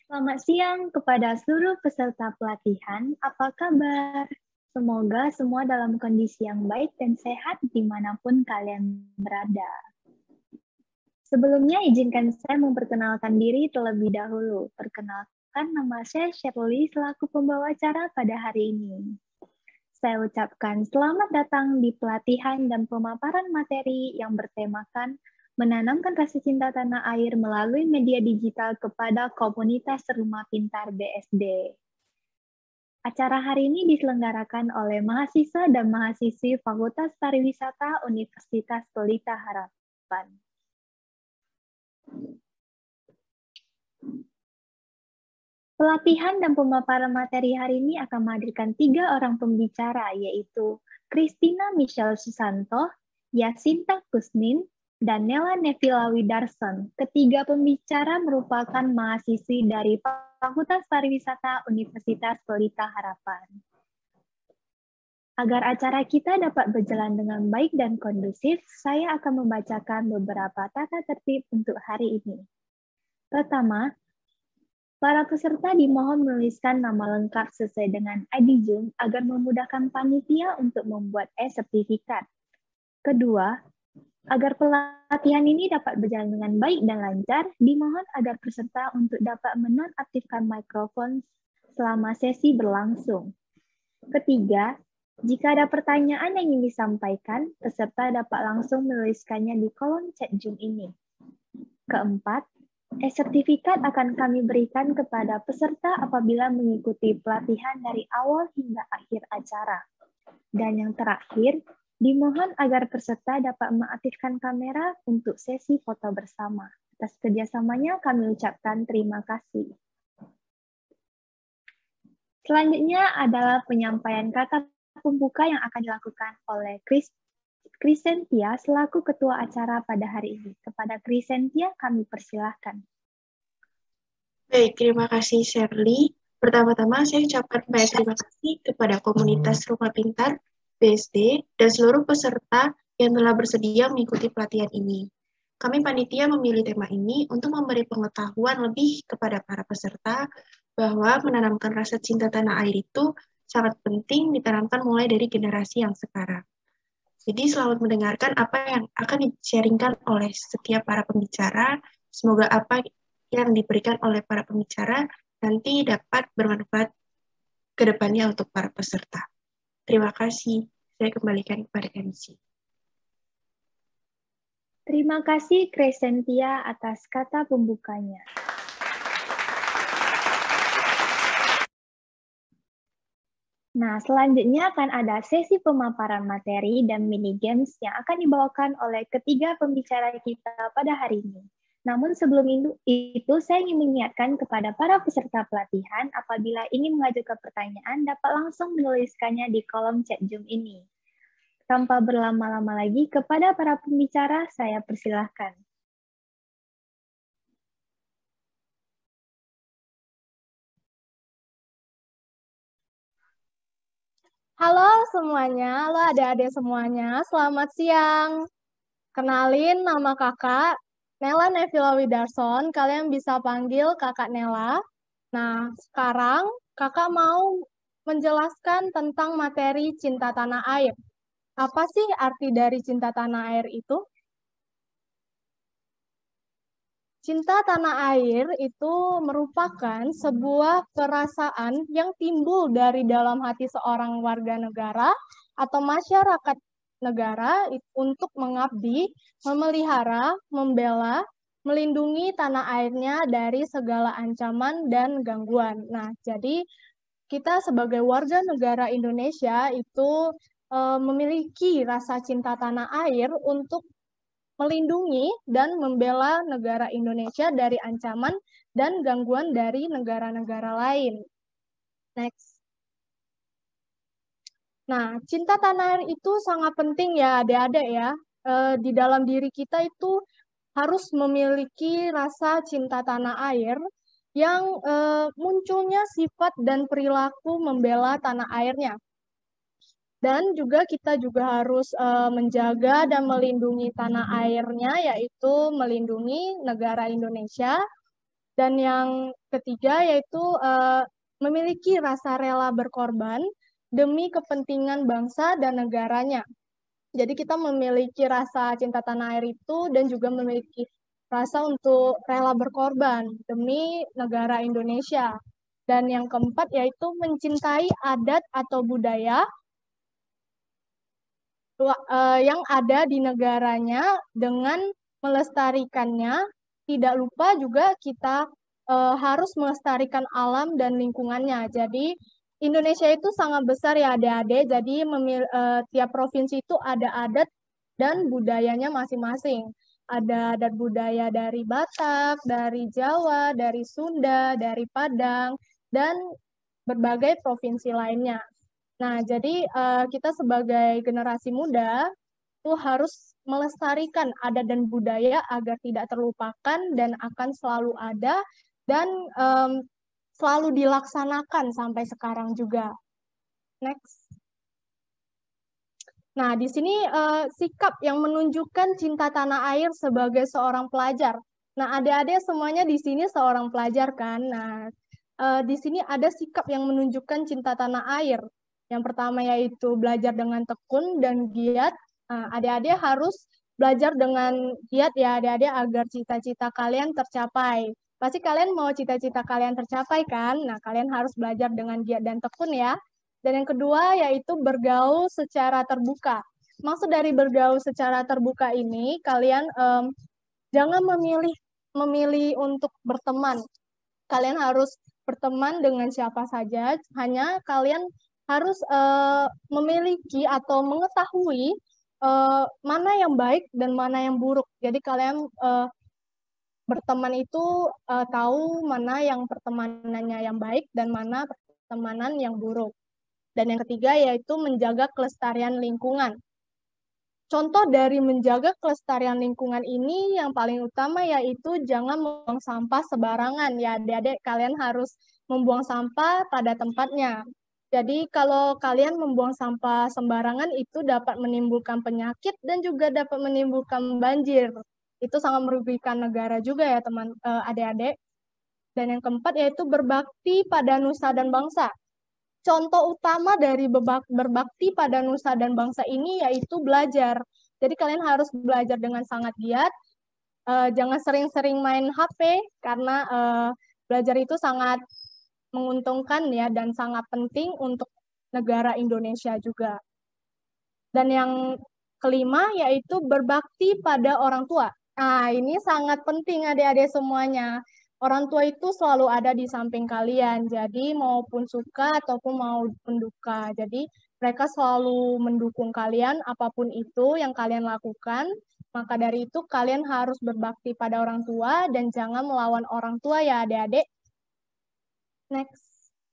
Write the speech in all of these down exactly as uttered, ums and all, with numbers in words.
Selamat siang kepada seluruh peserta pelatihan. Apa kabar? Semoga semua dalam kondisi yang baik dan sehat dimanapun kalian berada. Sebelumnya, izinkan saya memperkenalkan diri terlebih dahulu. Perkenalkan, nama saya Shirley selaku pembawa acara pada hari ini. Saya ucapkan selamat datang di pelatihan dan pemaparan materi yang bertemakan menanamkan rasa cinta tanah air melalui media digital kepada komunitas Rumah Pintar B S D. Acara hari ini diselenggarakan oleh mahasiswa dan mahasiswi Fakultas Pariwisata Universitas Pelita Harapan. Pelatihan dan pemaparan materi hari ini akan menghadirkan tiga orang pembicara, yaitu Christina Michelle Susanto, Yasinta Kusnin, dan Nela Nevila Widarson. Ketiga pembicara merupakan mahasiswi dari Fakultas Pariwisata Universitas Pelita Harapan. Agar acara kita dapat berjalan dengan baik dan kondusif, saya akan membacakan beberapa tata tertib untuk hari ini. Pertama, para peserta dimohon menuliskan nama lengkap sesuai dengan I D Zoom agar memudahkan panitia untuk membuat e-sertifikat. Kedua, agar pelatihan ini dapat berjalan dengan baik dan lancar, dimohon agar peserta untuk dapat menonaktifkan mikrofon selama sesi berlangsung. Ketiga, jika ada pertanyaan yang ingin disampaikan, peserta dapat langsung menuliskannya di kolom chat Zoom ini. Keempat, e-sertifikat akan kami berikan kepada peserta apabila mengikuti pelatihan dari awal hingga akhir acara. Dan yang terakhir, dimohon agar peserta dapat mengaktifkan kamera untuk sesi foto bersama. Atas kerjasamanya kami ucapkan terima kasih. Selanjutnya adalah penyampaian kata pembuka yang akan dilakukan oleh Chris Krisentia selaku ketua acara pada hari ini. Kepada Krisentia kami persilahkan. Baik, terima kasih Shirley. Pertama-tama saya ucapkan banyak terima kasih kepada komunitas Rumah Pintar B S D dan seluruh peserta yang telah bersedia mengikuti pelatihan ini. Kami panitia memilih tema ini untuk memberi pengetahuan lebih kepada para peserta bahwa menanamkan rasa cinta tanah air itu sangat penting ditanamkan mulai dari generasi yang sekarang. Jadi selamat mendengarkan apa yang akan di-sharingkan oleh setiap para pembicara. Semoga apa yang diberikan oleh para pembicara nanti dapat bermanfaat ke depannya untuk para peserta. Terima kasih. Saya kembalikan kepada M C. Terima kasih Krisentia atas kata pembukanya. Nah, selanjutnya akan ada sesi pemaparan materi dan mini games yang akan dibawakan oleh ketiga pembicara kita pada hari ini. Namun sebelum itu, saya ingin mengingatkan kepada para peserta pelatihan apabila ingin mengajukan pertanyaan dapat langsung menuliskannya di kolom chat Zoom ini. Tanpa berlama-lama lagi, kepada para pembicara saya persilahkan. Halo semuanya, halo adik-adik semuanya, selamat siang. Kenalin, nama kakak Nela Nevila Widarson, kalian bisa panggil kakak Nela. Nah, sekarang kakak mau menjelaskan tentang materi cinta tanah air. Apa sih arti dari cinta tanah air itu? Cinta tanah air itu merupakan sebuah perasaan yang timbul dari dalam hati seorang warga negara atau masyarakat negara untuk mengabdi, memelihara, membela, melindungi tanah airnya dari segala ancaman dan gangguan. Nah, jadi kita sebagai warga negara Indonesia itu e, memiliki rasa cinta tanah air untuk melindungi dan membela negara Indonesia dari ancaman dan gangguan dari negara-negara lain. Next. Nah, cinta tanah air itu sangat penting ya adik-adik ya. E, di dalam diri kita itu harus memiliki rasa cinta tanah air yang e, munculnya sifat dan perilaku membela tanah airnya. Dan juga kita juga harus uh, menjaga dan melindungi tanah airnya, yaitu melindungi negara Indonesia. Dan yang ketiga yaitu uh, memiliki rasa rela berkorban demi kepentingan bangsa dan negaranya. Jadi kita memiliki rasa cinta tanah air itu dan juga memiliki rasa untuk rela berkorban demi negara Indonesia. Dan yang keempat yaitu mencintai adat atau budaya yang ada di negaranya dengan melestarikannya. Tidak lupa juga kita uh, harus melestarikan alam dan lingkungannya. Jadi Indonesia itu sangat besar ya adik-adik, jadi memil, uh, tiap provinsi itu ada adat dan budayanya masing-masing. Ada adat budaya dari Batak, dari Jawa, dari Sunda, dari Padang, dan berbagai provinsi lainnya. Nah, jadi uh, kita sebagai generasi muda itu harus melestarikan adat dan budaya agar tidak terlupakan dan akan selalu ada dan um, selalu dilaksanakan sampai sekarang juga. Next. Nah, di sini uh, sikap yang menunjukkan cinta tanah air sebagai seorang pelajar. Nah, adik-adik semuanya di sini seorang pelajar kan. Nah, uh, di sini ada sikap yang menunjukkan cinta tanah air. Yang pertama yaitu belajar dengan tekun dan giat. Nah, adik-adik harus belajar dengan giat ya adik-adik agar cita-cita kalian tercapai. Pasti kalian mau cita-cita kalian tercapai kan? Nah, kalian harus belajar dengan giat dan tekun ya. Dan yang kedua yaitu bergaul secara terbuka. Maksud dari bergaul secara terbuka ini, kalian um, jangan memilih memilih untuk berteman. Kalian harus berteman dengan siapa saja, hanya kalian harus uh, memiliki atau mengetahui uh, mana yang baik dan mana yang buruk. Jadi kalian uh, berteman itu uh, tahu mana yang pertemanannya yang baik dan mana pertemanan yang buruk. Dan yang ketiga yaitu menjaga kelestarian lingkungan. Contoh dari menjaga kelestarian lingkungan ini yang paling utama yaitu jangan membuang sampah sembarangan. Ya adik-adik, kalian harus membuang sampah pada tempatnya. Jadi kalau kalian membuang sampah sembarangan itu dapat menimbulkan penyakit dan juga dapat menimbulkan banjir. Itu sangat merugikan negara juga ya teman adik-adik. Dan yang keempat yaitu berbakti pada nusa dan bangsa. Contoh utama dari berbakti pada nusa dan bangsa ini yaitu belajar. Jadi kalian harus belajar dengan sangat giat. Uh, jangan sering-sering main H P karena uh, belajar itu sangat menguntungkan ya dan sangat penting untuk negara Indonesia juga. Dan yang kelima yaitu berbakti pada orang tua. Nah, ini sangat penting adik-adik semuanya. Orang tua itu selalu ada di samping kalian, jadi maupun suka ataupun maupun duka. Jadi mereka selalu mendukung kalian apapun itu yang kalian lakukan. Maka dari itu kalian harus berbakti pada orang tua dan jangan melawan orang tua ya adik-adik. Next.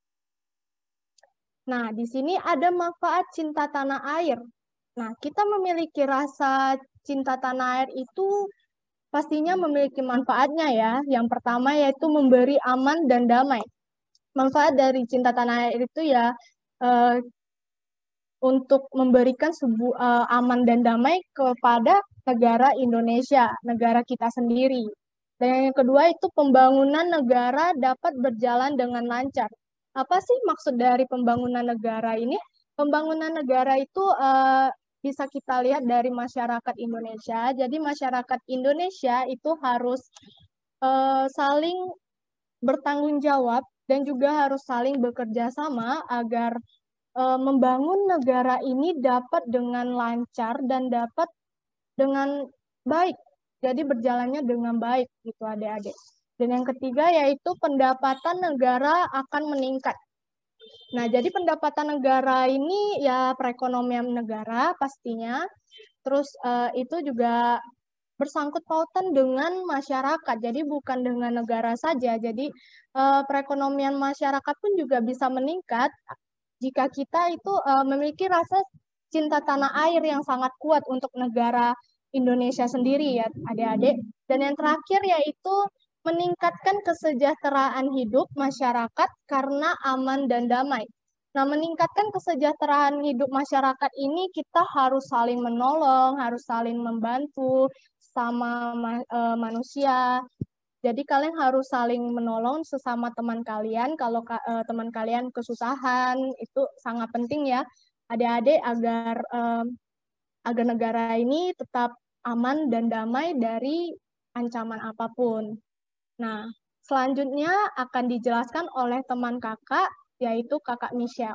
Nah, di sini ada manfaat cinta tanah air. Nah, kita memiliki rasa cinta tanah air itu pastinya memiliki manfaatnya ya. Yang pertama yaitu memberi aman dan damai. Manfaat dari cinta tanah air itu ya uh, untuk memberikan sebuah uh, aman dan damai kepada negara Indonesia, negara kita sendiri. Dan yang kedua itu pembangunan negara dapat berjalan dengan lancar. Apa sih maksud dari pembangunan negara ini? Pembangunan negara itu uh, bisa kita lihat dari masyarakat Indonesia. Jadi masyarakat Indonesia itu harus uh, saling bertanggung jawab dan juga harus saling bekerja sama agar uh, membangun negara ini dapat dengan lancar dan dapat dengan baik. Jadi berjalannya dengan baik gitu adik-adik. Dan yang ketiga yaitu pendapatan negara akan meningkat. Nah, jadi pendapatan negara ini ya perekonomian negara pastinya. Terus uh, itu juga bersangkut pautan dengan masyarakat. Jadi bukan dengan negara saja. Jadi uh, perekonomian masyarakat pun juga bisa meningkat jika kita itu uh, memiliki rasa cinta tanah air yang sangat kuat untuk negara Indonesia sendiri ya adik-adik. Dan yang terakhir yaitu meningkatkan kesejahteraan hidup masyarakat karena aman dan damai. Nah, meningkatkan kesejahteraan hidup masyarakat ini kita harus saling menolong, harus saling membantu sama uh, manusia. Jadi kalian harus saling menolong sesama teman kalian. Kalau uh, teman kalian kesusahan, itu sangat penting ya, adik-adik, agar uh, agar negara ini tetap aman dan damai dari ancaman apapun. Nah, selanjutnya akan dijelaskan oleh teman kakak, yaitu kakak Michelle.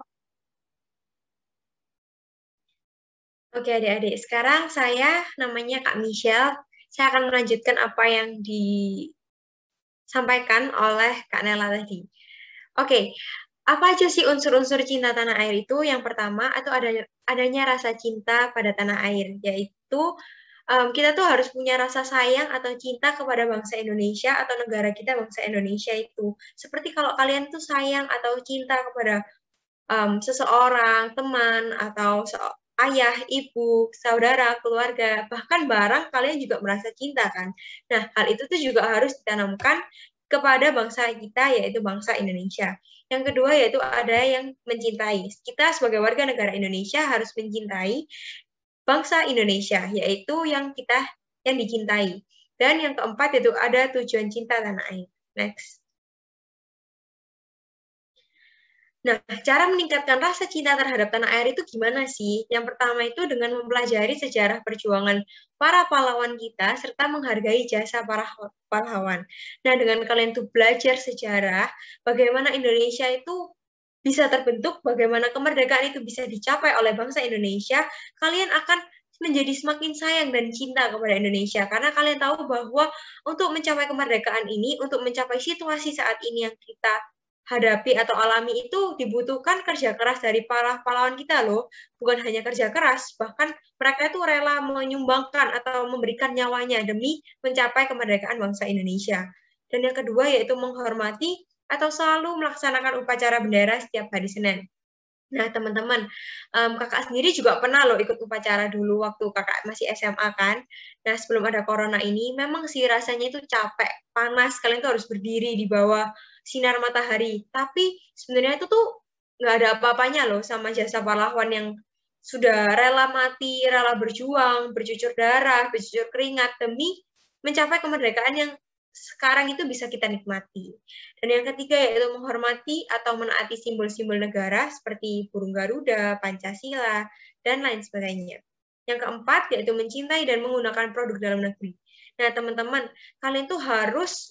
Oke adik-adik, sekarang saya namanya Kak Michelle. Saya akan melanjutkan apa yang disampaikan oleh Kak Nela tadi. Oke, apa aja sih unsur-unsur cinta tanah air itu? Yang pertama, atau adanya, adanya rasa cinta pada tanah air, yaitu um, kita tuh harus punya rasa sayang atau cinta kepada bangsa Indonesia atau negara kita bangsa Indonesia itu. Seperti kalau kalian tuh sayang atau cinta kepada um, seseorang, teman, atau se ayah, ibu, saudara, keluarga, bahkan barang, kalian juga merasa cinta kan. Nah, hal itu tuh juga harus ditanamkan kepada bangsa kita, yaitu bangsa Indonesia. Yang kedua yaitu ada yang mencintai. Kita sebagai warga negara Indonesia harus mencintai bangsa Indonesia, yaitu yang kita yang dicintai. Dan yang keempat yaitu ada tujuan cinta tanah air. Next. Nah, cara meningkatkan rasa cinta terhadap tanah air itu gimana sih? Yang pertama itu dengan mempelajari sejarah perjuangan para pahlawan kita, serta menghargai jasa para pahlawan. Nah, dengan kalian tuh belajar sejarah, bagaimana Indonesia itu bisa terbentuk, bagaimana kemerdekaan itu bisa dicapai oleh bangsa Indonesia, kalian akan menjadi semakin sayang dan cinta kepada Indonesia. Karena kalian tahu bahwa untuk mencapai kemerdekaan ini, untuk mencapai situasi saat ini yang kita hadapi atau alami itu dibutuhkan kerja keras dari para pahlawan kita loh, bukan hanya kerja keras, bahkan mereka itu rela menyumbangkan atau memberikan nyawanya demi mencapai kemerdekaan bangsa Indonesia. Dan yang kedua yaitu menghormati atau selalu melaksanakan upacara bendera setiap hari Senin. Nah teman-teman, um, kakak sendiri juga pernah loh ikut upacara dulu waktu kakak masih S M A kan. Nah sebelum ada corona ini, memang sih rasanya itu capek, panas, kalian tuh harus berdiri di bawah sinar matahari. Tapi sebenarnya itu tuh nggak ada apa-apanya loh sama jasa pahlawan yang sudah rela mati, rela berjuang, bercucur darah, bercucur keringat demi mencapai kemerdekaan yang sekarang itu bisa kita nikmati. Dan yang ketiga yaitu menghormati atau menaati simbol-simbol negara seperti burung Garuda, Pancasila, dan lain sebagainya. Yang keempat yaitu mencintai dan menggunakan produk dalam negeri. Nah teman-teman, kalian tuh harus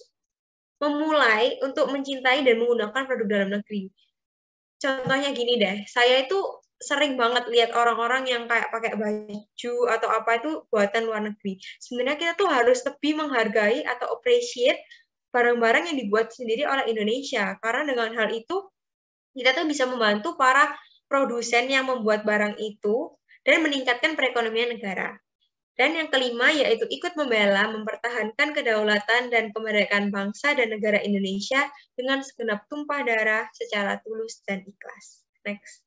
memulai untuk mencintai dan menggunakan produk dalam negeri. Contohnya gini deh, saya itu sering banget lihat orang-orang yang kayak pakai baju atau apa itu buatan luar negeri. Sebenarnya kita tuh harus lebih menghargai atau appreciate barang-barang yang dibuat sendiri oleh Indonesia. Karena dengan hal itu, kita tuh bisa membantu para produsen yang membuat barang itu dan meningkatkan perekonomian negara. Dan yang kelima yaitu ikut membela, mempertahankan kedaulatan dan kemerdekaan bangsa dan negara Indonesia dengan segenap tumpah darah secara tulus dan ikhlas. Next.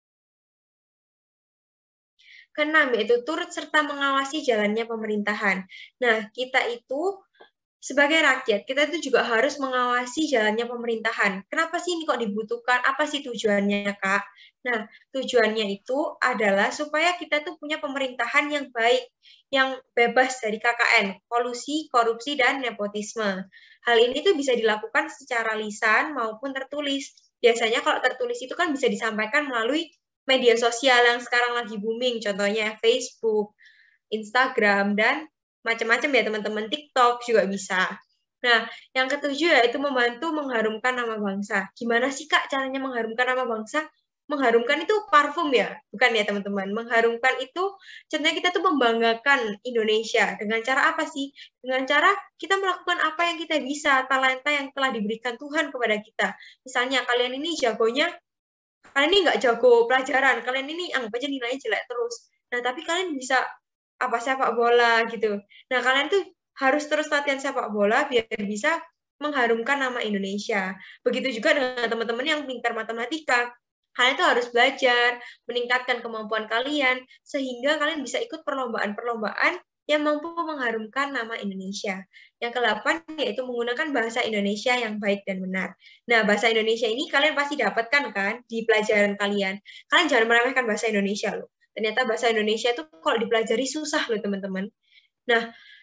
Keenam, yaitu turut serta mengawasi jalannya pemerintahan. Nah, kita itu sebagai rakyat, kita itu juga harus mengawasi jalannya pemerintahan. Kenapa sih ini kok dibutuhkan? Apa sih tujuannya, Kak? Nah, tujuannya itu adalah supaya kita tuh punya pemerintahan yang baik, yang bebas dari K K N, kolusi, korupsi, dan nepotisme. Hal ini tuh bisa dilakukan secara lisan maupun tertulis. Biasanya kalau tertulis itu kan bisa disampaikan melalui media sosial yang sekarang lagi booming, contohnya Facebook, Instagram, dan macam-macam ya teman-teman, TikTok juga bisa. Nah, yang ketujuh yaitu membantu mengharumkan nama bangsa. Gimana sih Kak caranya mengharumkan nama bangsa? Mengharumkan itu parfum ya, bukan ya teman-teman. Mengharumkan itu contohnya kita tuh membanggakan Indonesia. Dengan cara apa sih? Dengan cara kita melakukan apa yang kita bisa, talenta yang telah diberikan Tuhan kepada kita. Misalnya kalian ini jagonya, kalian ini nggak jago pelajaran, kalian ini anggap aja nilainya jelek terus. Nah, tapi kalian bisa apa sepak bola gitu. Nah, kalian tuh harus terus latihan sepak bola biar bisa mengharumkan nama Indonesia. Begitu juga dengan teman-teman yang pintar matematika. Kalian tuh harus belajar, meningkatkan kemampuan kalian, sehingga kalian bisa ikut perlombaan-perlombaan yang mampu mengharumkan nama Indonesia. Yang kedelapan yaitu menggunakan bahasa Indonesia yang baik dan benar. Nah, bahasa Indonesia ini kalian pasti dapatkan kan di pelajaran kalian. Kalian jangan meremehkan bahasa Indonesia loh. Ternyata bahasa Indonesia itu kalau dipelajari susah loh teman-teman. Nah,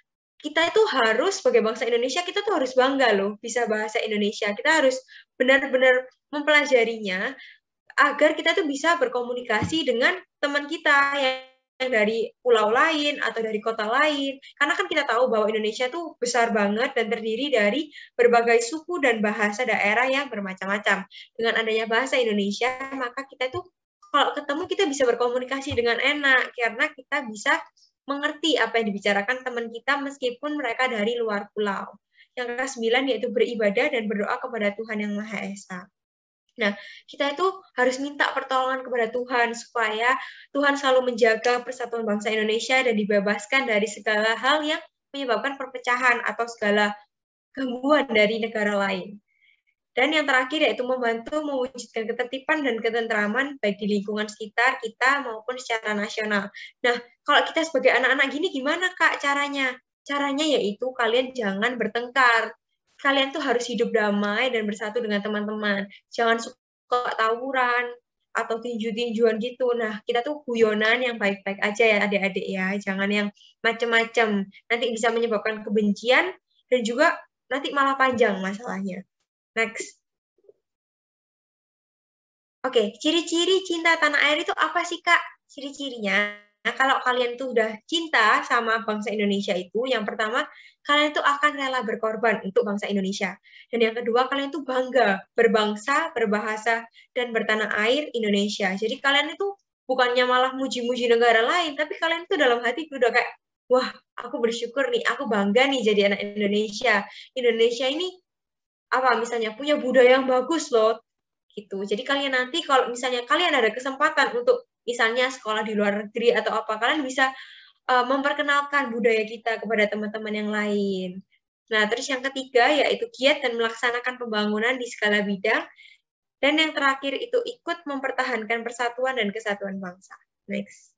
kita itu harus sebagai bangsa Indonesia, kita tuh harus bangga loh bisa bahasa Indonesia. Kita harus benar-benar mempelajarinya agar kita tuh bisa berkomunikasi dengan teman kita yang dari pulau lain atau dari kota lain. Karena kan kita tahu bahwa Indonesia tuh besar banget dan terdiri dari berbagai suku dan bahasa daerah yang bermacam-macam. Dengan adanya bahasa Indonesia, maka kita tuh kalau ketemu kita bisa berkomunikasi dengan enak karena kita bisa mengerti apa yang dibicarakan teman kita meskipun mereka dari luar pulau. Yang kesembilan yaitu beribadah dan berdoa kepada Tuhan Yang Maha Esa. Nah, kita itu harus minta pertolongan kepada Tuhan supaya Tuhan selalu menjaga persatuan bangsa Indonesia dan dibebaskan dari segala hal yang menyebabkan perpecahan atau segala gangguan dari negara lain. Dan yang terakhir yaitu membantu mewujudkan ketertiban dan ketentraman baik di lingkungan sekitar kita maupun secara nasional. Nah, kalau kita sebagai anak-anak gini gimana Kak caranya? Caranya yaitu kalian jangan bertengkar. Kalian tuh harus hidup damai dan bersatu dengan teman-teman. Jangan suka tawuran atau tinju-tinjuan gitu. Nah, kita tuh guyonan yang baik-baik aja ya adik-adik ya. Jangan yang macam-macam. Nanti bisa menyebabkan kebencian dan juga nanti malah panjang masalahnya. Next. Oke, ciri-ciri cinta tanah air itu apa sih, Kak? Ciri-cirinya, nah, kalau kalian tuh udah cinta sama bangsa Indonesia itu, yang pertama, kalian tuh akan rela berkorban untuk bangsa Indonesia. Dan yang kedua, kalian tuh bangga berbangsa, berbahasa, dan bertanah air Indonesia. Jadi kalian itu bukannya malah muji-muji negara lain, tapi kalian tuh dalam hati udah kayak, wah, aku bersyukur nih, aku bangga nih jadi anak Indonesia. Indonesia ini apa misalnya punya budaya yang bagus loh gitu. Jadi kalian nanti kalau misalnya kalian ada kesempatan untuk misalnya sekolah di luar negeri atau apa, kalian bisa uh, memperkenalkan budaya kita kepada teman-teman yang lain. Nah, terus yang ketiga yaitu giat dan melaksanakan pembangunan di segala bidang. Dan yang terakhir itu ikut mempertahankan persatuan dan kesatuan bangsa. Next.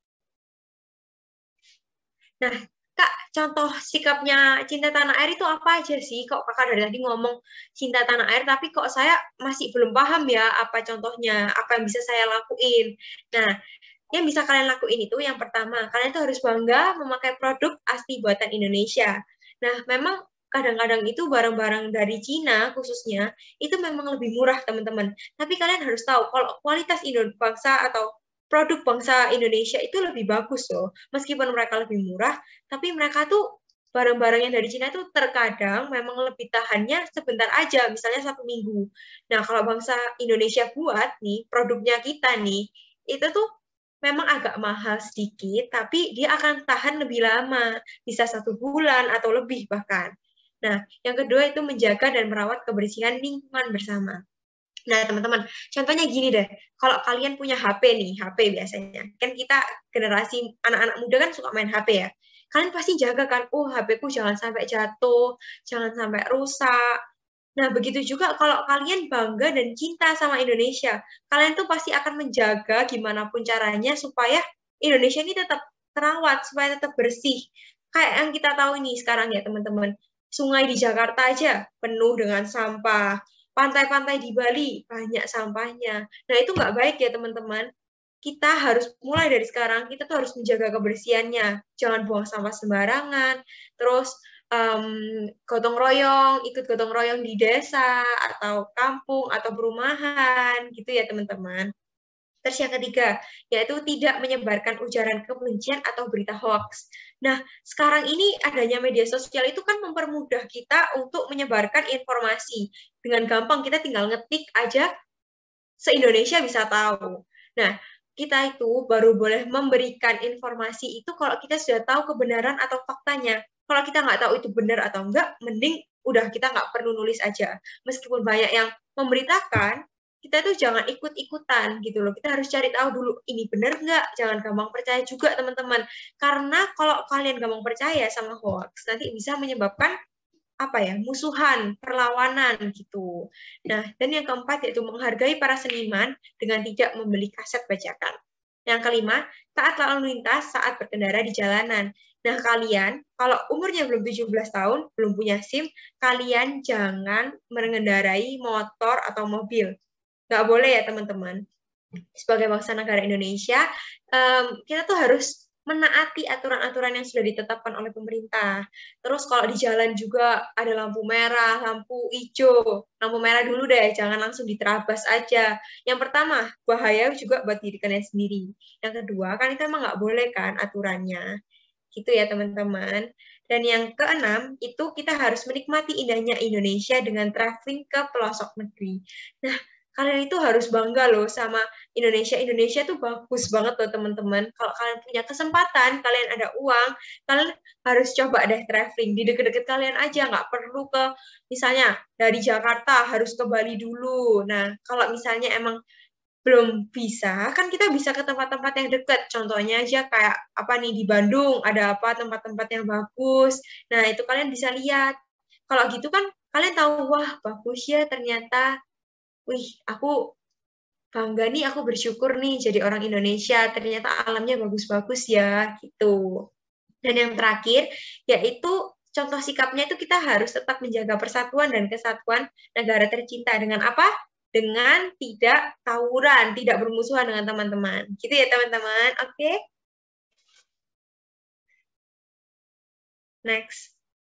Nah, Kak, contoh sikapnya cinta tanah air itu apa aja sih? Kok Kakak dari tadi ngomong cinta tanah air, tapi kok saya masih belum paham ya apa contohnya, apa yang bisa saya lakuin. Nah, yang bisa kalian lakuin itu yang pertama, kalian tuh harus bangga memakai produk asli buatan Indonesia. Nah, memang kadang-kadang itu barang-barang dari Cina khususnya, itu memang lebih murah, teman-teman. Tapi kalian harus tahu, kalau kualitas bangsa atau produk bangsa Indonesia itu lebih bagus loh. Meskipun mereka lebih murah, tapi mereka tuh barang-barang yang dari Cina itu terkadang memang lebih tahannya sebentar aja, misalnya satu minggu. Nah, kalau bangsa Indonesia buat nih, produknya kita nih, itu tuh memang agak mahal sedikit, tapi dia akan tahan lebih lama, bisa satu bulan atau lebih bahkan. Nah, yang kedua itu menjaga dan merawat kebersihan lingkungan bersama. Nah, teman-teman, contohnya gini deh, kalau kalian punya H P nih, H P biasanya, kan kita generasi anak-anak muda kan suka main H P ya, kalian pasti jaga kan, oh H P ku jangan sampai jatuh, jangan sampai rusak. Nah, begitu juga kalau kalian bangga dan cinta sama Indonesia, kalian tuh pasti akan menjaga gimana pun caranya supaya Indonesia ini tetap terawat, supaya tetap bersih. Kayak yang kita tahu nih sekarang ya teman-teman, sungai di Jakarta aja penuh dengan sampah, pantai-pantai di Bali banyak sampahnya. Nah, itu nggak baik ya teman-teman. Kita harus mulai dari sekarang, kita tuh harus menjaga kebersihannya. Jangan buang sampah sembarangan, terus um, gotong royong, ikut gotong royong di desa, atau kampung, atau perumahan, gitu ya teman-teman. Terus yang ketiga, yaitu tidak menyebarkan ujaran kebencian atau berita hoax. Nah, sekarang ini adanya media sosial itu kan mempermudah kita untuk menyebarkan informasi. Dengan gampang, kita tinggal ngetik aja, se-Indonesia bisa tahu. Nah, kita itu baru boleh memberikan informasi itu kalau kita sudah tahu kebenaran atau faktanya. Kalau kita nggak tahu itu benar atau enggak, mending udah kita nggak perlu nulis aja. Meskipun banyak yang memberitakan, kita tuh jangan ikut-ikutan gitu loh. Kita harus cari tahu dulu, ini benar nggak? Jangan gampang percaya juga, teman-teman. Karena kalau kalian gampang percaya sama hoax, nanti bisa menyebabkan apa ya, musuhan, perlawanan gitu. Nah, dan yang keempat yaitu menghargai para seniman dengan tidak membeli kaset bajakan. Yang kelima, taat lalu lintas saat berkendara di jalanan. Nah, kalian, kalau umurnya belum tujuh belas tahun, belum punya SIM, kalian jangan mengendarai motor atau mobil. Nggak boleh ya, teman-teman. Sebagai bangsa negara Indonesia, um, kita tuh harus menaati aturan-aturan yang sudah ditetapkan oleh pemerintah. Terus kalau di jalan juga ada lampu merah, lampu hijau. Lampu merah dulu deh, jangan langsung diterabas aja. Yang pertama, bahaya juga buat diri kalian sendiri. Yang kedua, kan itu emang nggak boleh kan aturannya. Gitu ya teman-teman. Dan yang keenam, itu kita harus menikmati indahnya Indonesia dengan traveling ke pelosok negeri. Nah, kalian itu harus bangga loh sama Indonesia. Indonesia tuh bagus banget loh teman-teman. Kalau kalian punya kesempatan, kalian ada uang, kalian harus coba deh traveling. Di deket-deket kalian aja, nggak perlu ke, misalnya dari Jakarta harus ke Bali dulu. Nah, kalau misalnya emang belum bisa, kan kita bisa ke tempat-tempat yang dekat. Contohnya aja kayak apa nih di Bandung, ada apa tempat-tempat yang bagus. Nah, itu kalian bisa lihat. Kalau gitu kan kalian tahu, wah bagus ya ternyata. Wih, aku bangga nih, aku bersyukur nih jadi orang Indonesia. Ternyata alamnya bagus-bagus ya, gitu. Dan yang terakhir, yaitu contoh sikapnya itu kita harus tetap menjaga persatuan dan kesatuan negara tercinta. Dengan apa? Dengan tidak tawuran, tidak bermusuhan dengan teman-teman. Gitu ya teman-teman, oke? Okay? Next.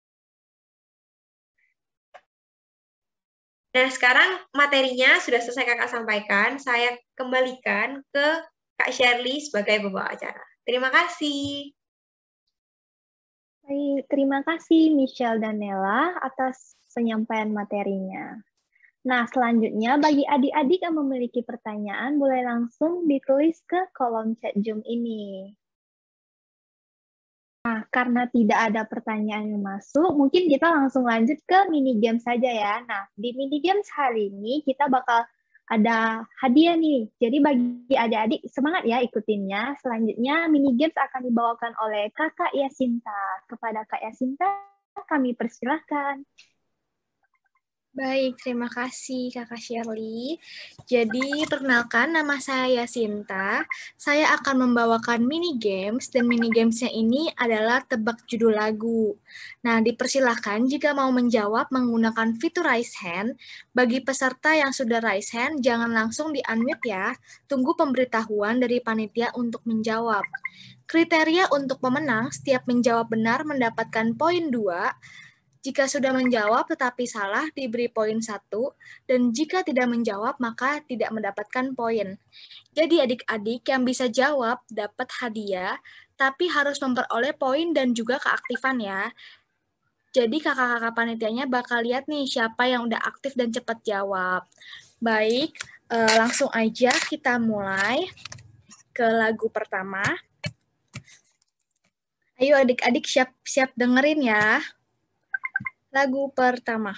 Nah, sekarang materinya sudah selesai kakak sampaikan. Saya kembalikan ke Kak Shirley sebagai pembawa acara. Terima kasih. Baik, terima kasih Michelle dan Nela atas penyampaian materinya. Nah, selanjutnya bagi adik-adik yang memiliki pertanyaan, boleh langsung ditulis ke kolom chat Zoom ini. Nah, karena tidak ada pertanyaan yang masuk, mungkin kita langsung lanjut ke mini game saja ya. Nah, di mini games hari ini kita bakal ada hadiah nih. Jadi bagi adik-adik semangat ya ikutinnya. Selanjutnya mini games akan dibawakan oleh Kakak Yasinta. Kepada Kak Yasinta kami persilahkan. Baik, terima kasih Kakak Shirley. Jadi, perkenalkan nama saya Yasinta. Saya akan membawakan mini games, dan mini gamesnya ini adalah tebak judul lagu. Nah, dipersilahkan jika mau menjawab menggunakan fitur raise hand. Bagi peserta yang sudah raise hand, jangan langsung di-unmute ya. Tunggu pemberitahuan dari panitia untuk menjawab. Kriteria untuk pemenang, setiap menjawab benar mendapatkan poin dua. Jika sudah menjawab tetapi salah, diberi poin satu, dan jika tidak menjawab, maka tidak mendapatkan poin. Jadi adik-adik yang bisa jawab dapat hadiah, tapi harus memperoleh poin dan juga keaktifan ya. Jadi kakak-kakak panitianya bakal lihat nih siapa yang udah aktif dan cepat jawab. Baik, eh, langsung aja kita mulai ke lagu pertama. Ayo adik-adik siap-siap dengerin ya. Lagu pertama.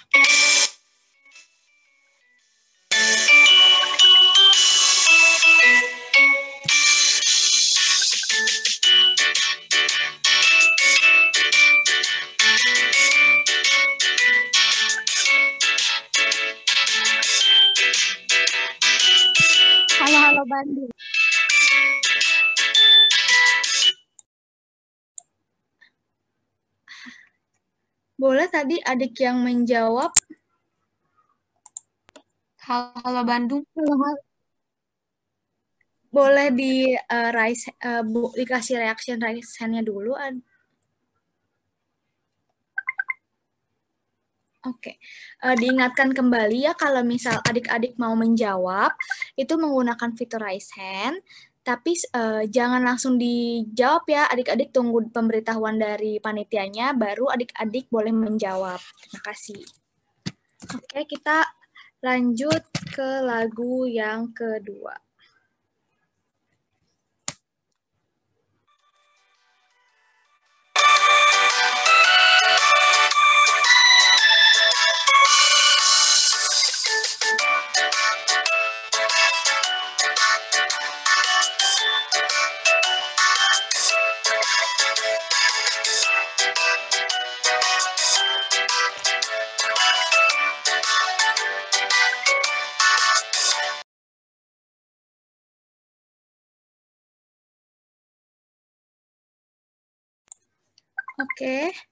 Halo Halo Bandung. Boleh tadi adik yang menjawab? Halo, halo Bandung. Boleh di uh, raise, uh, bu, dikasih reaction raise hand-nya dulu. Oke, okay. uh, diingatkan kembali ya kalau misal adik-adik mau menjawab, itu menggunakan fitur raise hand, tapi uh, jangan langsung dijawab ya, adik-adik tunggu pemberitahuan dari panitianya, baru adik-adik boleh menjawab. Terima kasih. Oke, okay, kita lanjut ke lagu yang kedua. Oke. Okay.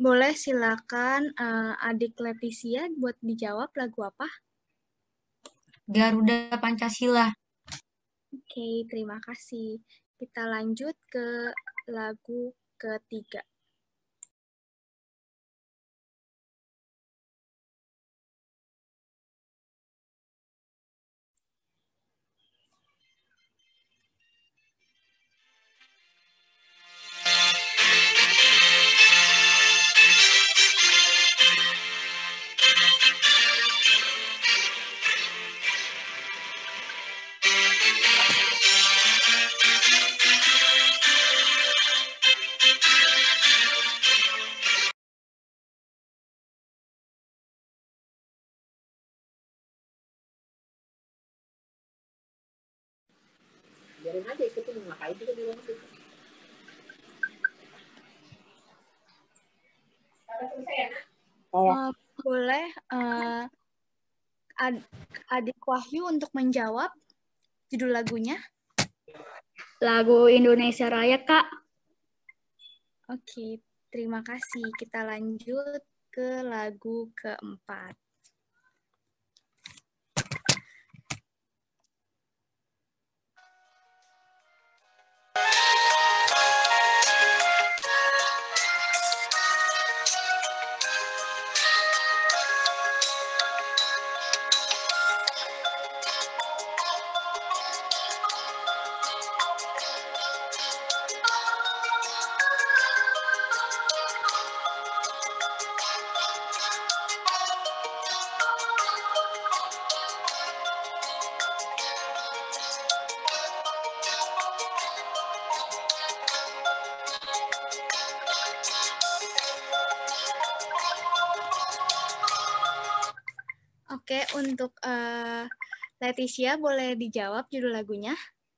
Boleh silakan uh, adik Leticia buat dijawab lagu apa? Garuda Pancasila. Oke, terima kasih. Kita lanjut ke lagu ketiga. Uh, boleh uh, ad adik Wahyu untuk menjawab judul lagunya? Lagu Indonesia Raya, Kak. Oke, terima kasih. Kita lanjut ke lagu keempat. Oke, untuk uh, Leticia boleh dijawab judul lagunya?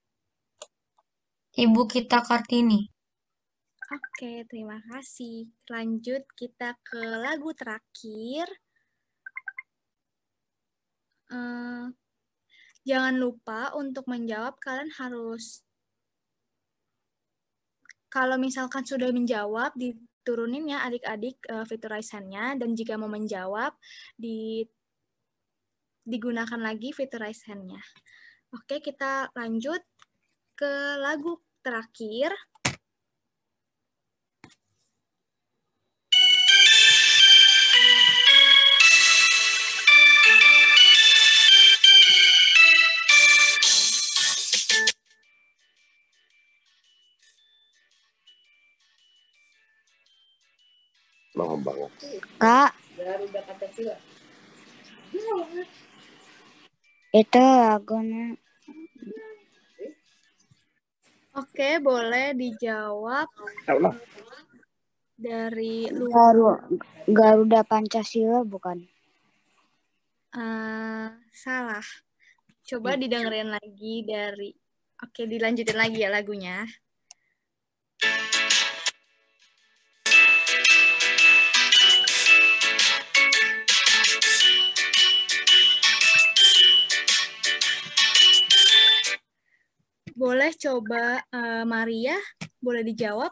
Ibu Kita Kartini. Oke, terima kasih. Lanjut kita ke lagu terakhir. Uh, jangan lupa untuk menjawab, kalian harus, kalau misalkan sudah menjawab, diturunin ya adik-adik uh, Vitterize-nya, dan jika mau menjawab, di digunakan lagi Vitterize hand-nya. Oke, kita lanjut ke lagu terakhir. Mahal banget. Kak, itu lagunya. Oke, boleh dijawab Allah. dari Garuda, Garuda Pancasila bukan? Uh, salah. Coba didengerin lagi dari. Oke, dilanjutin lagi ya lagunya. Boleh coba uh, Maria, boleh dijawab?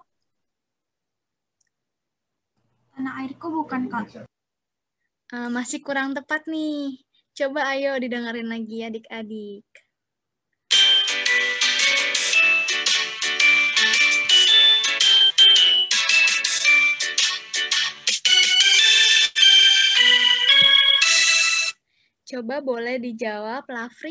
Tanah airku bukan, Kak. Uh, masih kurang tepat nih. Coba ayo didengerin lagi adik-adik. Coba boleh dijawab, Lafri?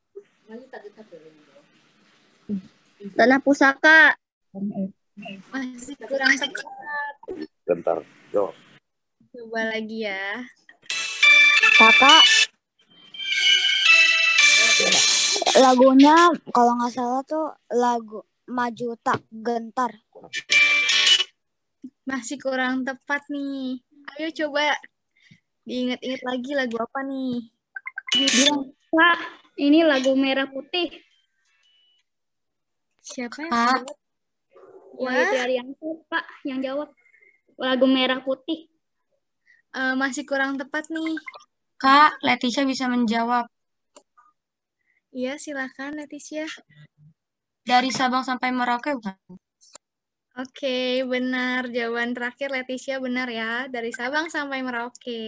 Tanah Pusaka. Masih kurang tepat. Bentar, yo. Coba lagi ya. Kakak, lagunya kalau nggak salah tuh lagu Maju Tak Gentar. Masih kurang tepat nih. Ayo coba diingat-ingat lagi lagu apa nih? Bilang, Pak, ini lagu Merah Putih. Siapa yang Kak, jawab? Wahyu Ya, Triarianto, Pak, yang jawab. Lagu Merah Putih. uh, masih kurang tepat nih. Kak, Leticia bisa menjawab. Iya, silakan Leticia. Dari Sabang sampai Merauke bukan? Oke, benar. Jawaban terakhir Leticia benar ya. Dari Sabang sampai Merauke.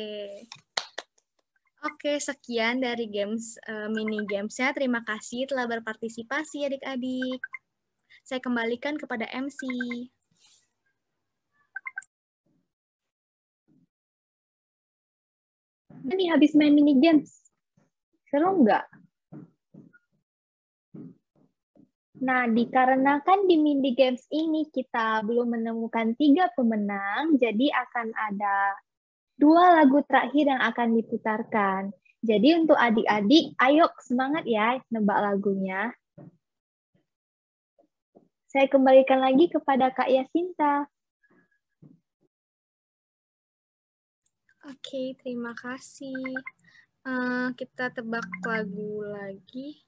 Oke, sekian dari games uh, mini gamesnya. Terima kasih telah berpartisipasi adik-adik. Saya kembalikan kepada M C. Ini habis main mini games. Seru nggak? Nah, dikarenakan di mini games ini kita belum menemukan tiga pemenang, jadi akan ada dua lagu terakhir yang akan diputarkan. Jadi untuk adik-adik, ayo semangat ya nebak lagunya. Saya kembalikan lagi kepada Kak Yasinta. Oke, terima kasih. Uh, kita tebak lagu lagi.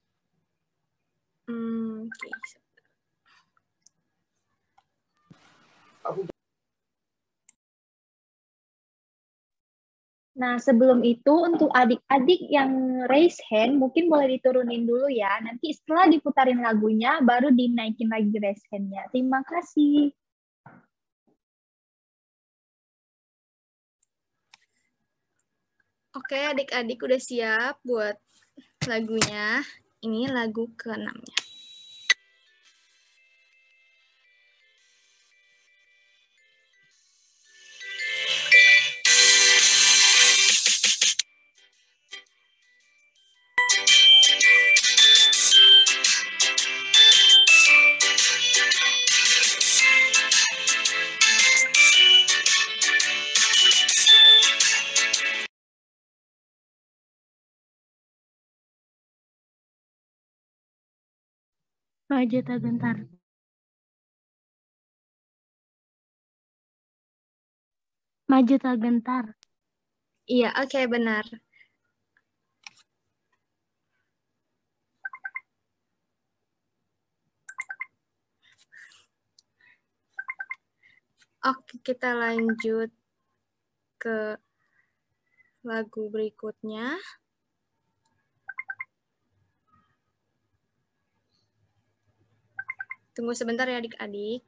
Hmm, Oke. Nah, sebelum itu untuk adik-adik yang raise hand, mungkin boleh diturunin dulu ya. Nanti setelah diputarin lagunya, baru dinaikin lagi raise hand-nya. Terima kasih. Oke, adik-adik udah siap buat lagunya. Ini lagu keenamnya. Maju tak gentar. Maju tak gentar. Iya, oke, okay, benar. Oke, kita lanjut ke lagu berikutnya. Tunggu sebentar ya adik-adik.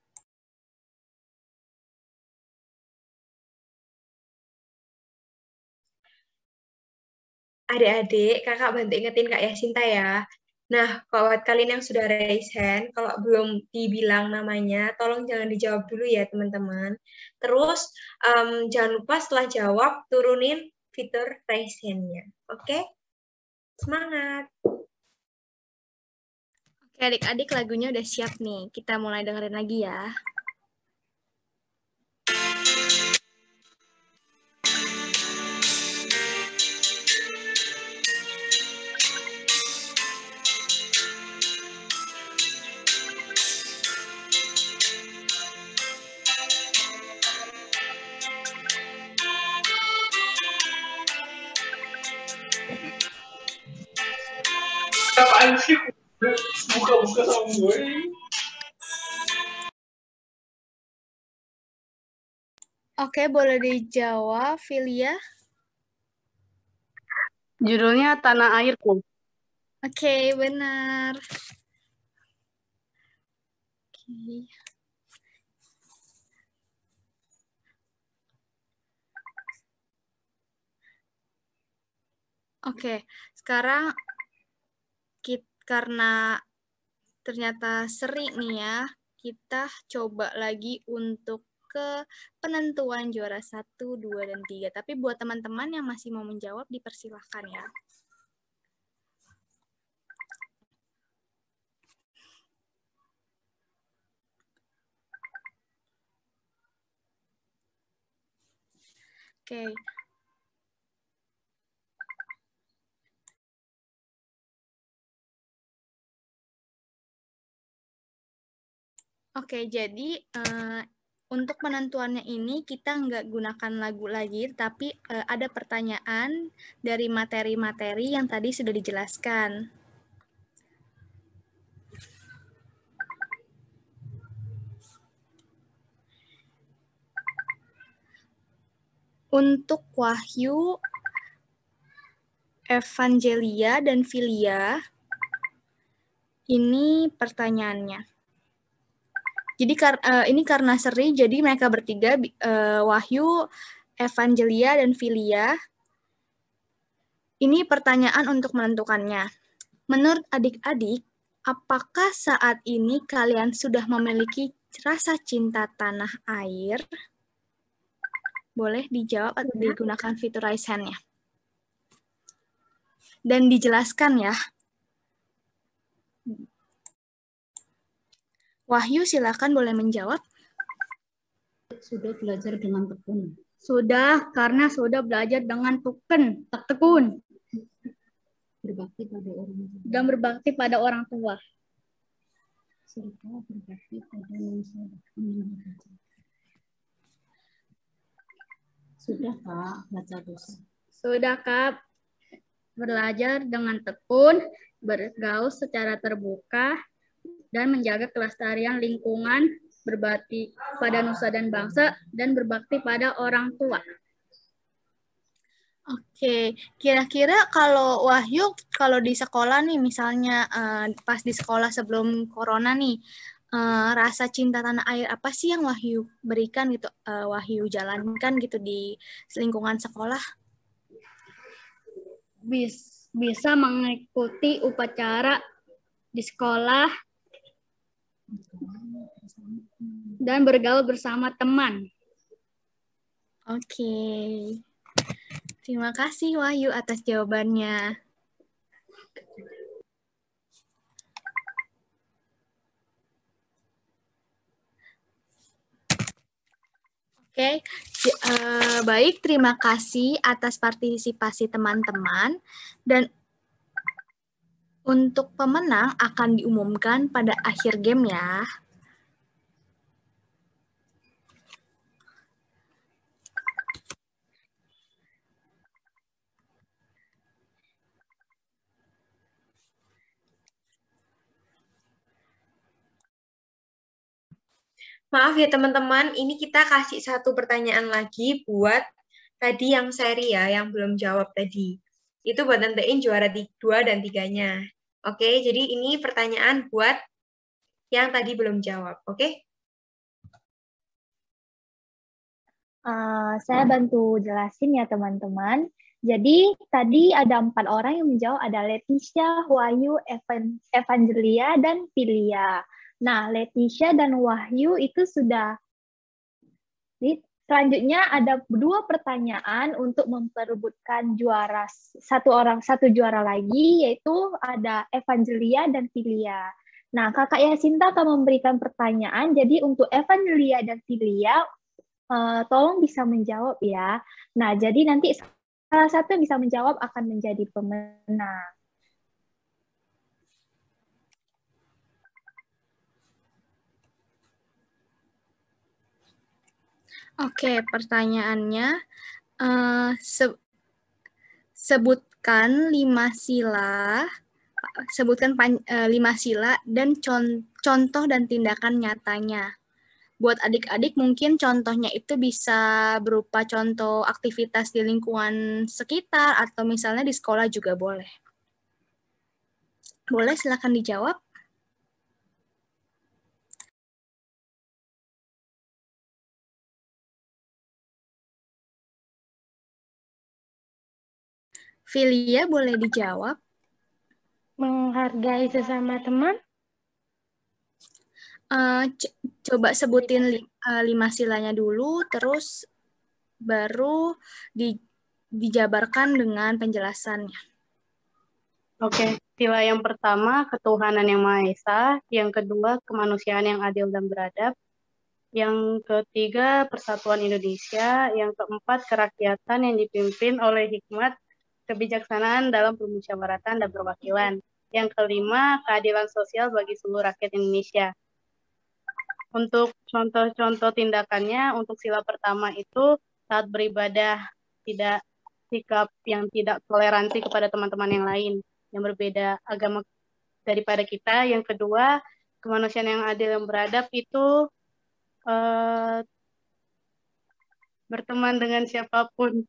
Adik-adik, kakak bantu ingetin Kak Yasinta ya. Nah, buat kalian yang sudah raise hand, kalau belum dibilang namanya, tolong jangan dijawab dulu ya teman-teman. Terus, um, jangan lupa setelah jawab, turunin fitur raise hand-nya. Oke? Semangat! Oke, adik-adik lagunya udah siap nih. Kita mulai dengerin lagi ya. Apaan sih? Buka-buka sama gue. Oke, boleh dijawab, Filia? Judulnya Tanah Airku. Oke, benar. Oke. Oke, sekarang kita, karena ternyata seri nih ya, kita coba lagi untuk ke penentuan juara satu, dua, dan tiga. Tapi buat teman-teman yang masih mau menjawab, dipersilahkan ya. Oke. Oke, jadi uh, untuk penentuannya ini kita nggak gunakan lagu lagi, tapi uh, ada pertanyaan dari materi-materi yang tadi sudah dijelaskan. Untuk Wahyu, Evangelia, dan Filia, ini pertanyaannya. Jadi kar uh, ini karena seri, jadi mereka bertiga, uh, Wahyu, Evangelia, dan Filia. Ini pertanyaan untuk menentukannya. Menurut adik-adik, apakah saat ini kalian sudah memiliki rasa cinta tanah air? Boleh dijawab atau digunakan fitur raise hand-nya. Dan dijelaskan ya. Wahyu, silakan boleh menjawab. Sudah belajar dengan tekun. Sudah, karena sudah belajar dengan tekun, tak tekun. Berbakti pada orang tua. Dan berbakti pada orang tua. Serta berbakti pada manusia. Sudah, Kak, baca dosa. Sudah, Kak, belajar dengan tekun, bergaul secara terbuka, dan menjaga kelestarian lingkungan, berbakti pada nusa dan bangsa, dan berbakti pada orang tua. Oke, kira-kira kalau Wahyu, kalau di sekolah nih, misalnya uh, pas di sekolah sebelum corona nih, uh, rasa cinta tanah air apa sih yang Wahyu berikan gitu, uh, Wahyu jalankan gitu di lingkungan sekolah? Bis, bisa mengikuti upacara di sekolah dan bergaul bersama teman. Oke. Terima kasih Wahyu atas jawabannya. Oke, uh, baik, terima kasih atas partisipasi teman-teman. Dan untuk pemenang akan diumumkan pada akhir game ya. Maaf ya teman-teman, ini kita kasih satu pertanyaan lagi buat tadi yang seri ya, yang belum jawab tadi. Itu buat nentuin juara dua dan tiganya. Oke, jadi ini pertanyaan buat yang tadi belum jawab, oke? Uh, saya bantu jelasin ya teman-teman. Jadi tadi ada empat orang yang menjawab, ada Leticia, Wahyu, Evan, Evangelia, dan Filia. Nah, Leticia dan Wahyu itu sudah. Jadi, selanjutnya ada dua pertanyaan untuk memperebutkan juara satu orang satu juara lagi, yaitu ada Evangelia dan Filia. Nah, Kakak Yasinta akan memberikan pertanyaan. Jadi untuk Evangelia dan Filia, uh, tolong bisa menjawab ya. Nah, jadi nanti salah satu yang bisa menjawab akan menjadi pemenang. Oke, pertanyaannya, uh, se sebutkan lima sila, sebutkan pan, uh, lima sila dan con contoh dan tindakan nyatanya. Buat adik-adik mungkin contohnya itu bisa berupa contoh aktivitas di lingkungan sekitar atau misalnya di sekolah juga boleh. Boleh, silakan dijawab. Filia, boleh dijawab? Menghargai sesama teman. Uh, coba sebutin li uh, lima silanya dulu, terus baru di dijabarkan dengan penjelasannya. Oke, sila yang pertama ketuhanan yang Maha Esa, yang kedua kemanusiaan yang adil dan beradab, yang ketiga persatuan Indonesia, yang keempat kerakyatan yang dipimpin oleh hikmat kebijaksanaan dalam permusyawaratan dan perwakilan. Yang kelima, keadilan sosial bagi seluruh rakyat Indonesia. Untuk contoh-contoh tindakannya, untuk sila pertama itu saat beribadah, tidak sikap yang tidak toleransi kepada teman-teman yang lain, yang berbeda agama daripada kita. Yang kedua, kemanusiaan yang adil dan beradab itu uh, berteman dengan siapapun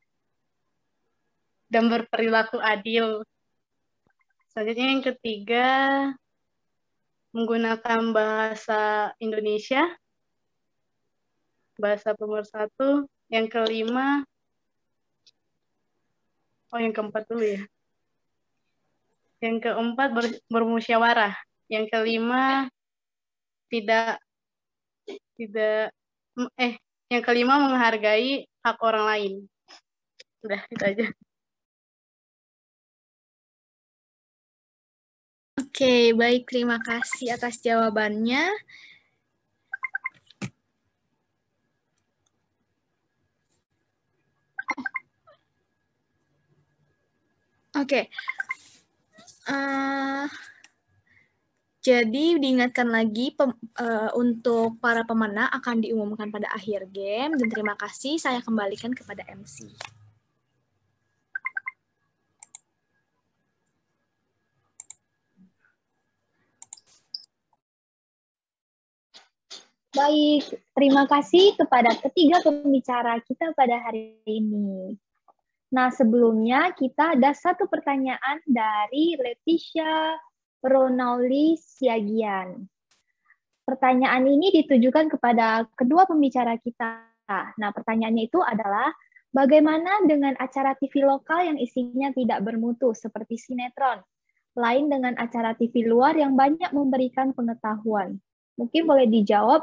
dan berperilaku adil. Selanjutnya yang ketiga, menggunakan bahasa Indonesia. Bahasa pemersatu. Yang kelima, oh yang keempat dulu ya. Yang keempat, ber, bermusyawarah. Yang kelima, tidak, tidak, eh, yang kelima menghargai hak orang lain. Udah, itu aja. Oke, baik. Terima kasih atas jawabannya. Oke. Uh, jadi diingatkan lagi pem, uh, untuk para pemenang akan diumumkan pada akhir game. Dan terima kasih, saya kembalikan kepada M C. Baik, terima kasih kepada ketiga pembicara kita pada hari ini. Nah, sebelumnya kita ada satu pertanyaan dari Leticia Ronauli Siagian. Pertanyaan ini ditujukan kepada kedua pembicara kita. Nah, pertanyaannya itu adalah, bagaimana dengan acara T V lokal yang isinya tidak bermutu seperti sinetron, lain dengan acara T V luar yang banyak memberikan pengetahuan? Mungkin boleh dijawab.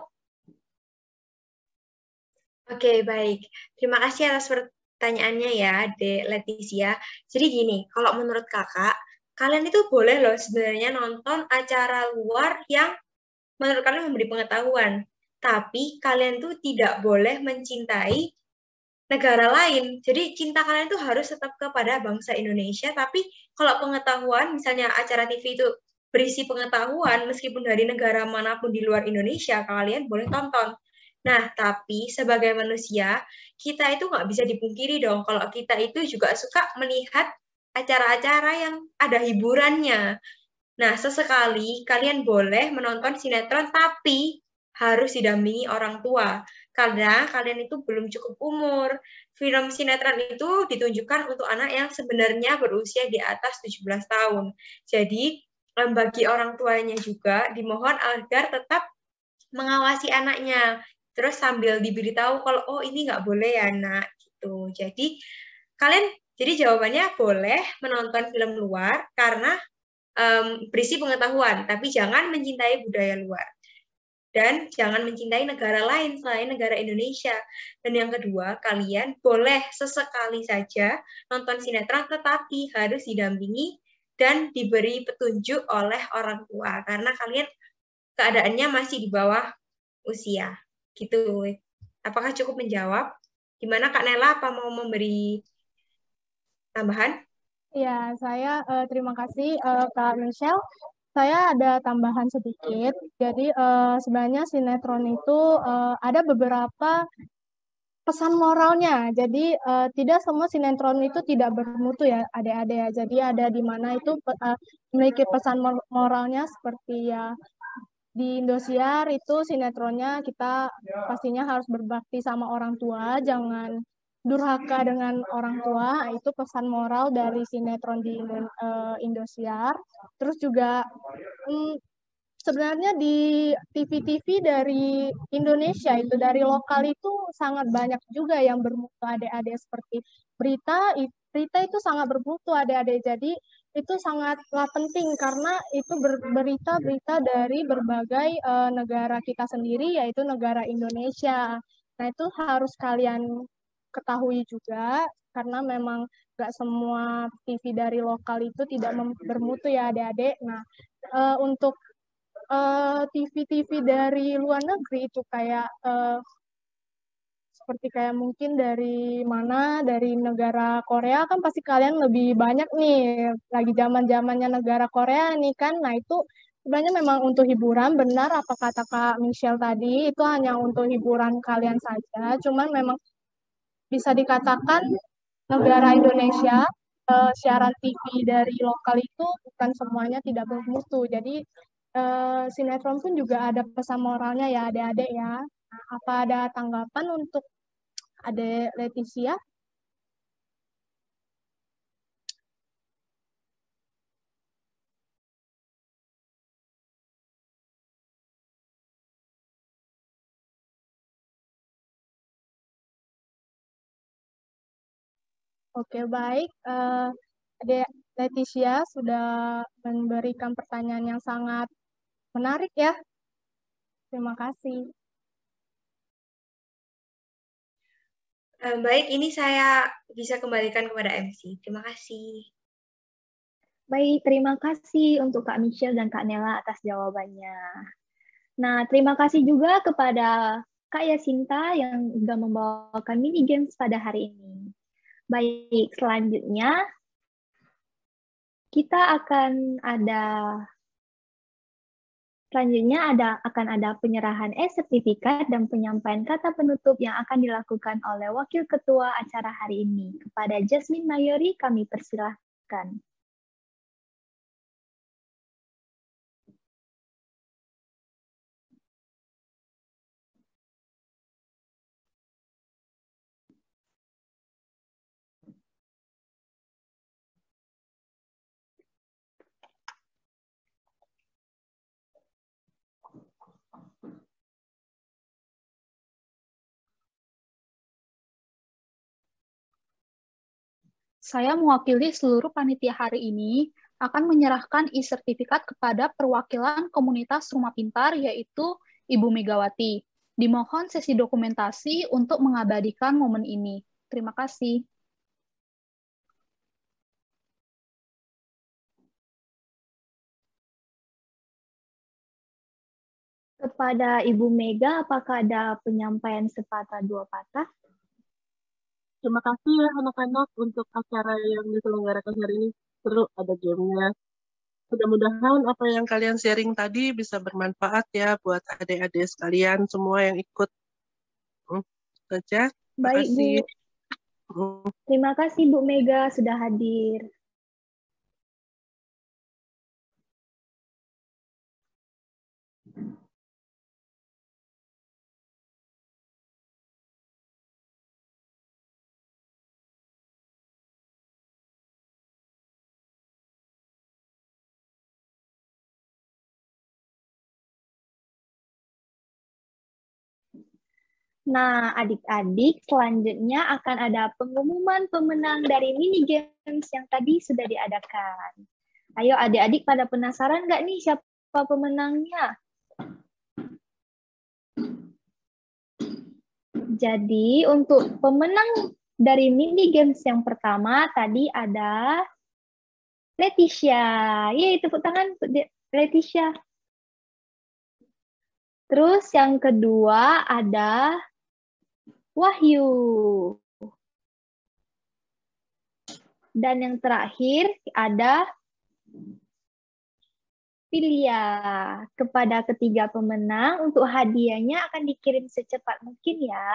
Oke, baik. Terima kasih atas pertanyaannya ya, Dek Leticia. Jadi gini, kalau menurut kakak, kalian itu boleh loh sebenarnya nonton acara luar yang menurut kalian memberi pengetahuan. Tapi kalian tuh tidak boleh mencintai negara lain. Jadi cinta kalian tuh harus tetap kepada bangsa Indonesia. Tapi kalau pengetahuan, misalnya acara T V itu berisi pengetahuan, meskipun dari negara manapun di luar Indonesia, kalian boleh tonton. Nah, tapi sebagai manusia, kita itu nggak bisa dipungkiri dong kalau kita itu juga suka melihat acara-acara yang ada hiburannya. Nah, sesekali kalian boleh menonton sinetron, tapi harus didampingi orang tua. Karena kalian itu belum cukup umur. Film sinetron itu ditunjukkan untuk anak yang sebenarnya berusia di atas tujuh belas tahun. Jadi, bagi orang tuanya juga dimohon agar tetap mengawasi anaknya. Terus sambil diberitahu kalau oh ini nggak boleh ya nak gitu. Jadi kalian jadi jawabannya boleh menonton film luar karena um, berisi pengetahuan, tapi jangan mencintai budaya luar dan jangan mencintai negara lain selain negara Indonesia. Dan yang kedua, kalian boleh sesekali saja nonton sinetron, tetapi harus didampingi dan diberi petunjuk oleh orang tua karena kalian keadaannya masih di bawah usia. Gitu. Apakah cukup menjawab? Gimana Kak Nela, apa mau memberi tambahan? Ya, saya uh, terima kasih uh, Kak Michelle. Saya ada tambahan sedikit. Jadi uh, sebenarnya sinetron itu uh, ada beberapa pesan moralnya. Jadi uh, tidak semua sinetron itu tidak bermutu ya, adik-adik ya. Jadi ada di mana itu uh, memiliki pesan moralnya seperti ya di Indosiar itu sinetronnya kita pastinya harus berbakti sama orang tua, jangan durhaka dengan orang tua. Itu pesan moral dari sinetron di uh, Indosiar. Terus juga hmm, sebenarnya di T V-T V dari Indonesia itu dari lokal itu sangat banyak juga yang bermutu adik-adik seperti berita berita itu sangat bermutu adik-adik. Jadi itu sangatlah penting karena itu berita-berita dari berbagai uh, negara kita sendiri, yaitu negara Indonesia. Nah, itu harus kalian ketahui juga, karena memang nggak semua T V dari lokal itu tidak bermutu ya adik-adik. Nah, uh, untuk uh, T V-T V dari luar negeri itu kayak uh, seperti kayak mungkin dari mana, dari negara Korea kan pasti kalian lebih banyak nih, lagi zaman-zamannya negara Korea nih kan. Nah itu sebenarnya memang untuk hiburan, benar apa kata Kak Michelle tadi, itu hanya untuk hiburan kalian saja, cuman memang bisa dikatakan negara Indonesia, eh, siaran T V dari lokal itu bukan semuanya tidak bermutu, jadi eh, sinetron pun juga ada pesan moralnya ya adik-adik ya. Nah, apa ada tanggapan untuk Adek Leticia? Oke, baik. Uh, Adek Leticia sudah memberikan pertanyaan yang sangat menarik ya. Terima kasih. Uh, baik, ini saya bisa kembalikan kepada M C. Terima kasih. Baik, terima kasih untuk Kak Michelle dan Kak Nela atas jawabannya. Nah, terima kasih juga kepada Kak Yasinta yang sudah membawakan mini games pada hari ini. Baik, selanjutnya kita akan ada selanjutnya ada akan ada penyerahan e-sertifikat dan penyampaian kata penutup yang akan dilakukan oleh Wakil Ketua acara hari ini. Kepada Jasmine Mayori kami persilahkan. Saya mewakili seluruh panitia hari ini akan menyerahkan e-sertifikat kepada perwakilan komunitas Rumah Pintar, yaitu Ibu Megawati. Dimohon sesi dokumentasi untuk mengabadikan momen ini. Terima kasih. Kepada Ibu Mega, apakah ada penyampaian sepatah dua patah? Terima kasih ya anak-anak untuk acara yang diselenggarakan hari ini. Seru, ada gamenya. Mudah-mudahan apa yang kalian sharing tadi bisa bermanfaat ya buat adik-adik sekalian semua yang ikut. Hmm, saja. Terima Baik, kasih. Bu. Terima kasih Bu Mega sudah hadir. Nah, adik-adik, selanjutnya akan ada pengumuman pemenang dari mini games yang tadi sudah diadakan. Ayo adik-adik pada penasaran nggak nih siapa pemenangnya? Jadi untuk pemenang dari mini games yang pertama tadi ada Leticia. Yeay, tepuk tangan untuk Leticia. Terus yang kedua ada Wahyu. Dan yang terakhir ada Filia. Kepada ketiga pemenang, untuk hadiahnya akan dikirim secepat mungkin ya.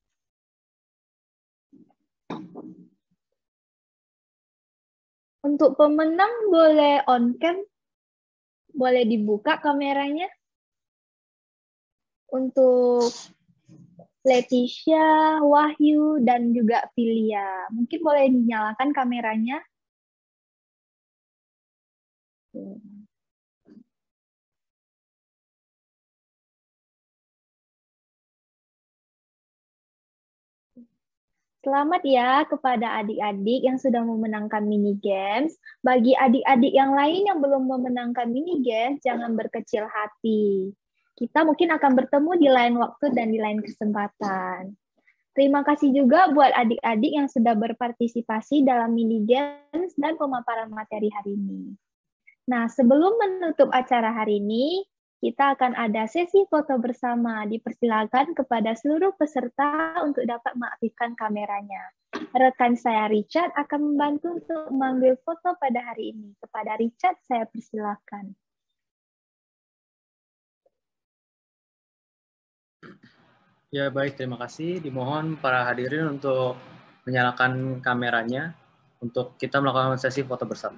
Untuk pemenang boleh on cam, boleh dibuka kameranya. Untuk Leticia, Wahyu, dan juga Filia. Mungkin boleh dinyalakan kameranya. Selamat ya kepada adik-adik yang sudah memenangkan mini games. Bagi adik-adik yang lain yang belum memenangkan mini games, jangan berkecil hati. Kita mungkin akan bertemu di lain waktu dan di lain kesempatan. Terima kasih juga buat adik-adik yang sudah berpartisipasi dalam mini games dan pemaparan materi hari ini. Nah, sebelum menutup acara hari ini, kita akan ada sesi foto bersama. Dipersilakan kepada seluruh peserta untuk dapat mengaktifkan kameranya. Rekan saya Richard akan membantu untuk mengambil foto pada hari ini. Kepada Richard, saya persilakan. Ya, baik, terima kasih. Dimohon para hadirin untuk menyalakan kameranya untuk kita melakukan sesi foto bersama.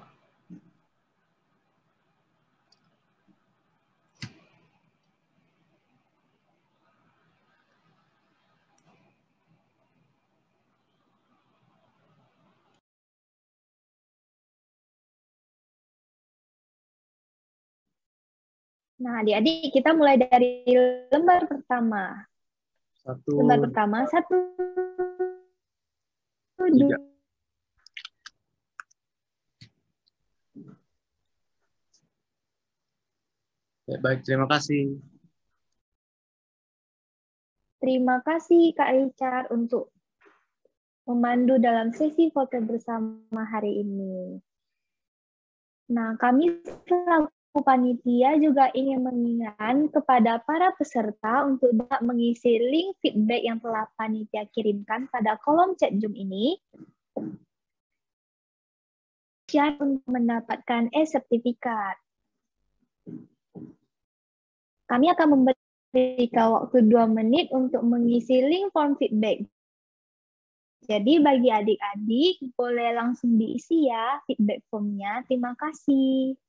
Nah, adik-adik, kita mulai dari lembar pertama. Satu, lembar pertama, satu, tiga. Ya, baik, terima kasih. Terima kasih Kak Richard untuk memandu dalam sesi foto bersama hari ini. Nah, kami selaku panitia juga ingin mengingatkan kepada para peserta untuk dapat mengisi link feedback yang telah panitia kirimkan pada kolom chat Zoom ini untuk mendapatkan e-sertifikat. Kami akan memberikan waktu dua menit untuk mengisi link form feedback. Jadi bagi adik-adik boleh langsung diisi ya feedback formnya. Terima kasih.